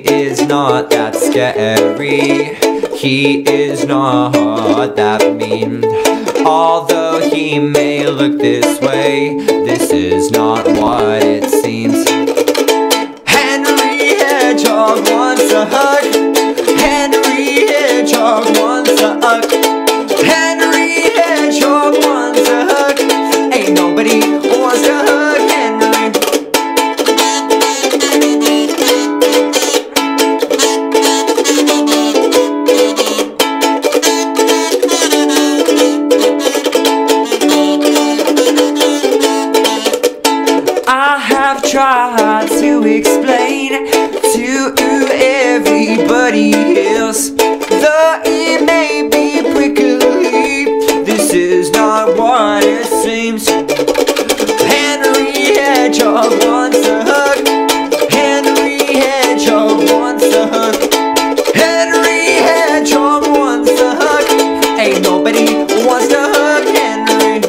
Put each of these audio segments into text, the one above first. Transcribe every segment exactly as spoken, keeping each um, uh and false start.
is not that scary. He is not that mean. Although he may look this way, this is not what it seems. Henry Hedgehog wants a hug. Henry Hedgehog wants a hug. Henry Hedgehog wants a hug. Ain't nobody wants to hug Henry. I have tried to explain to everybody else, though it may be prickly, this is not what it seems. Henry Hedgehog wants a hug. Henry Hedgehog wants a hug. Henry Hedgehog wants a hug. Ain't nobody wants to hug Henry.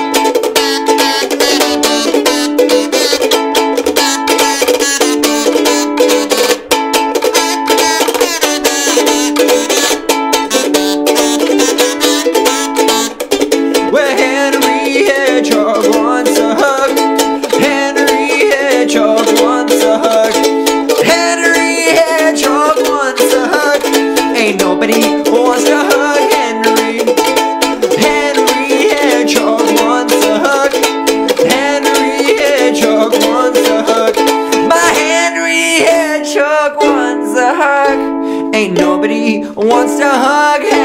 Well, Henry Hedgehog wants a hug. Henry Hedgehog wants a hug. Henry Hedgehog wants a hug. Ain't nobody wants to hug Henry. Henry Hedgehog wants a hug. Henry Hedgehog wants a hug. My Henry Hedgehog wants a hug. Ain't nobody wants to hug Henry.